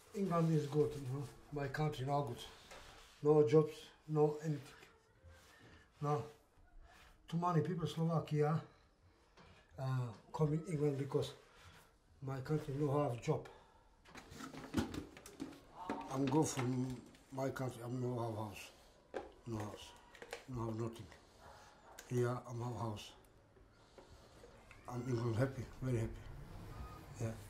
England is good, you know. My country now good. No jobs, no anything. No. Too many people Slovakia come in England because my country no have job. I'm go from my country, I'm no have house. No house. No have nothing. Here I'm have house. I'm England happy, very happy. Yeah.